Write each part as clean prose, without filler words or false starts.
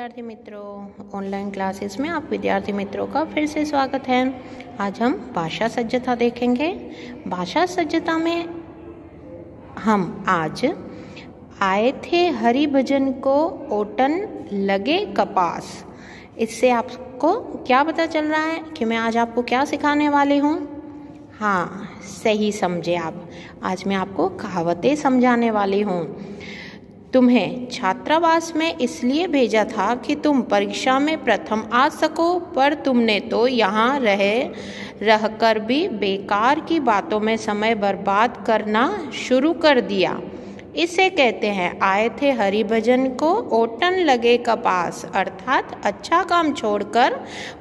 विद्यार्थी मित्रों, online classes में आप विद्यार्थी मित्रों का फिर से स्वागत है। आज हम भाषा सज्जता देखेंगे। भाषा सज्जता में हम आज आए थे हरि भजन को ओटन लगे कपास। इससे आपको क्या पता चल रहा है कि मैं आज आपको क्या सिखाने वाली हूँ? हाँ, सही समझे आप। आज मैं आपको कहावतें समझाने वाली हूँ। तुम्हें छात्रावास में इसलिए भेजा था कि तुम परीक्षा में प्रथम आ सको, पर तुमने तो यहाँ रहकर भी बेकार की बातों में समय बर्बाद करना शुरू कर दिया। इसे कहते हैं आए थे हरि भजन को ओटन लगे कपास, अर्थात अच्छा काम छोड़कर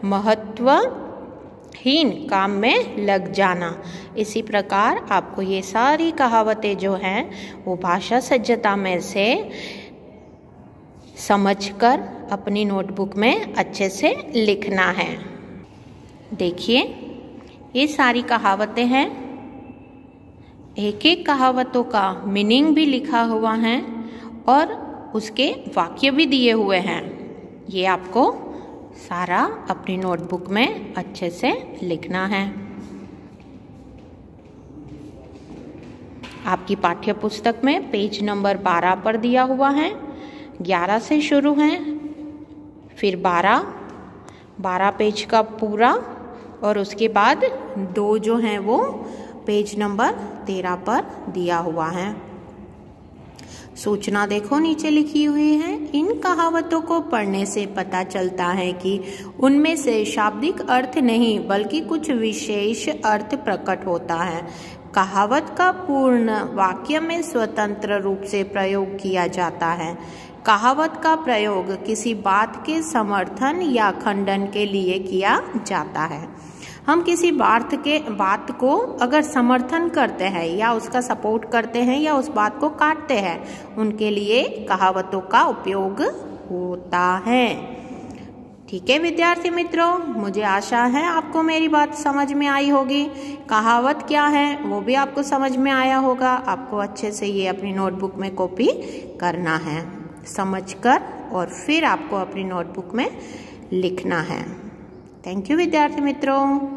महत्वहीन काम में लग जाना। इसी प्रकार आपको ये सारी कहावतें जो हैं वो भाषा सज्जता में से समझकर अपनी नोटबुक में अच्छे से लिखना है। देखिए, ये सारी कहावतें हैं। एक एक कहावतों का मीनिंग भी लिखा हुआ है और उसके वाक्य भी दिए हुए हैं। ये आपको सारा अपनी नोटबुक में अच्छे से लिखना है। आपकी पाठ्य पुस्तक में पेज नंबर 12 पर दिया हुआ है। 11 से शुरू है, फिर 12 पेज का पूरा, और उसके बाद 2 जो हैं वो पेज नंबर 13 पर दिया हुआ है। सूचना देखो नीचे लिखी हुई है। इन कहावतों को पढ़ने से पता चलता है कि उनमें से शाब्दिक अर्थ नहीं बल्कि कुछ विशेष अर्थ प्रकट होता है। कहावत का पूर्ण वाक्य में स्वतंत्र रूप से प्रयोग किया जाता है। कहावत का प्रयोग किसी बात के समर्थन या खंडन के लिए किया जाता है। हम किसी बात को अगर समर्थन करते हैं या उसका सपोर्ट करते हैं या उस बात को काटते हैं, उनके लिए कहावतों का उपयोग होता है। ठीक है विद्यार्थी मित्रों, मुझे आशा है आपको मेरी बात समझ में आई होगी। कहावत क्या है वो भी आपको समझ में आया होगा। आपको अच्छे से ये अपनी नोटबुक में कॉपी करना है, समझकर, और फिर आपको अपनी नोटबुक में लिखना है। थैंक यू विद्यार्थी मित्रों।